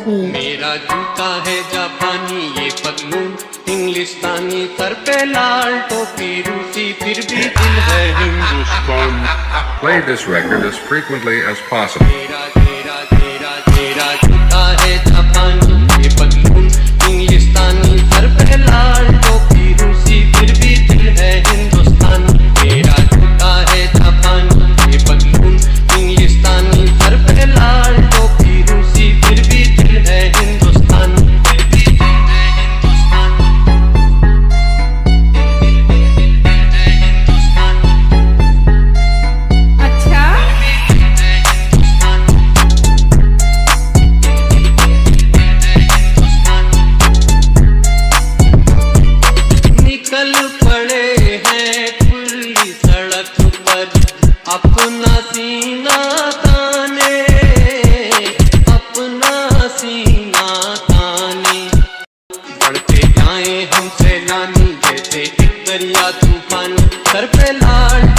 Choreography। मेरा जूता है जापानी, ये पतलून इंग्लिस्तानी, सर पे लाल टोपी रूसी, फिर भी दिल है हिंदुस्तानी। Play this record as frequently as possible. मेरा जूता है जापानी, ये पतलून इंग्लिस्तानी, सर पे लाल टोपी रूसी, फिर भी दिल है हिंदुस्तानी। मेरा जूता है जापानी, ये पतलून इंग्लिस्तानी, सर पे लाल टोपी रूसी, फिर भी दिल है हिंदुस्तानी। फिर भी दिल है हिंदुस्तानी। अच्छा, निकल पड़े हैं खुली सड़क पर, अपना सीना ताने, अपना सीना ताने। बढ़ते जाए हम सैलानी, जैसे एक दरिया तूफानी, सर पे लाल